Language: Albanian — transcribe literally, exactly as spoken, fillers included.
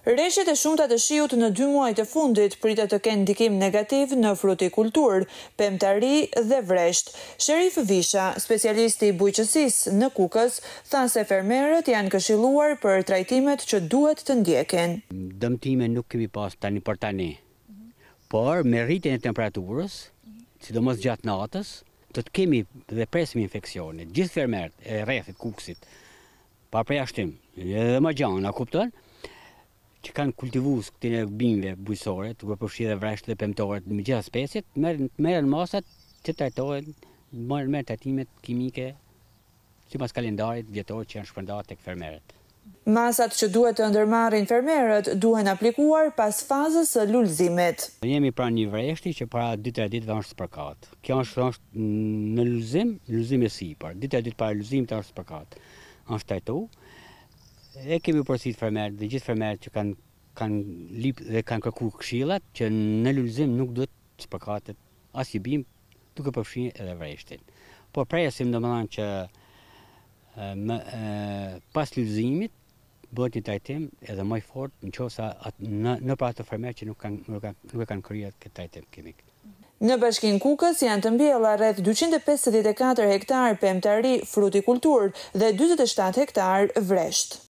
Rreshtet e shumta të shiut në dy muajt e fundit pritet të kenë ndikim negativ në frutikulturë, pemtari dhe vresht. Sherif Visha, specialisti i bujqësisë në Kukës, tha se fermerët janë këshilluar për trajtimet që duhet të ndjeken. Dëmtime nuk kemi pas tani për tani, por me rritjen e temperaturës, sidomos gjatë natës, do të kemi dhe presim infeksione. Gjithë fermerët e rrethit Kukësit, pa përjashtim, edhe më gjanë, a kupton? Që kanë kultivuar këtyre bimëve bujësore, të përfshirë dhe vresht dhe pemtorët në gjitha speciet, merren masat që trajtohen, merren trajtimet kimike sipas kalendarit vjetor që janë shpërndarë tek fermerët. Masat që duhet të ndërmarrin fermerët duhen aplikuar pas fazës së lulëzimit. Jemi pranë një vreshti që para dy tre ditëve është spërkat. Kjo është, është në lulëzim, lulëzim e sipër. dy tre ditë para lulëzimit është spërkat. Është trajtuar. E kemi porositë fermerët dhe gjithë fermerët që kanë kanë lip dhe kanë kërkuar këshillat që në lulëzim nuk duhet të spërkatet asnjë bimë, duke përfshirë edhe vreshtin. Por presim domethënë që më pas lulëzimit bëhet një trajtim edhe më i fortë nëse në në për ato fermerë që nuk kanë nuk kanë nuk e kanë kryer këtë trajtim kimik. Në Bashkinë Kukës janë të mbjella rreth dyqind e pesëdhjetë e katër hektar pemtari frutikulturë dhe dyzet e shtatë hektar vresht.